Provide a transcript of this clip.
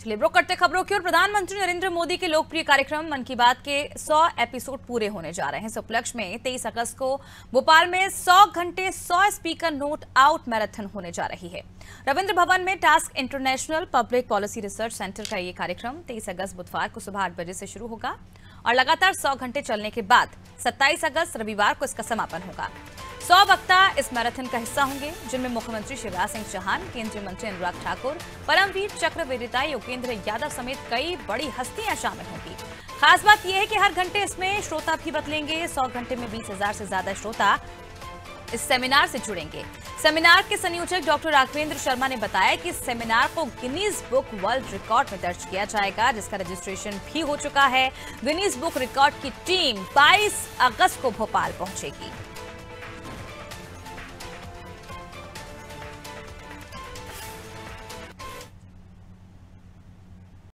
चलिए रुक करते खबरों की ओर। प्रधानमंत्री नरेंद्र मोदी के लोकप्रिय कार्यक्रम मन की बात के 100 एपिसोड पूरे होने जा रहे हैं। इस उपलक्ष्य में 23 अगस्त को भोपाल में 100 घंटे 100 स्पीकर नोट आउट मैराथन होने जा रही है। रविंद्र भवन में task international public policy research centre का ये कार्यक्रम 23 अगस्त बुधवार को सुबह 8 बजे से शुरू होगा और लगातार 100 घंटे चलने के बाद 27 अगस्त रविवार को इसका समापन होगा। 100 वक्ता इस मैराथन का हिस्सा होंगे, जिनमें मुख्यमंत्री शिवराज सिंह चौहान, केंद्रीय मंत्री अनुराग ठाकुर, परमवीर चक्र विजेता योगेंद्र यादव समेत कई बड़ी हस्तियां शामिल होंगी। खास बात यह है कि हर घंटे इसमें श्रोता भी बदलेंगे। 100 घंटे में 20,000 से ज्यादा श्रोता इस सेमिनार से जुड़ेंगे। सेमिनार के संयोजक डॉक्टर राघवेंद्र शर्मा ने बताया कि इस सेमिनार को गिनीज बुक वर्ल्ड रिकॉर्ड में दर्ज किया जाएगा, जिसका रजिस्ट्रेशन भी हो चुका है। गिनीज बुक रिकॉर्ड की टीम 22 अगस्त को भोपाल पहुंचेगी।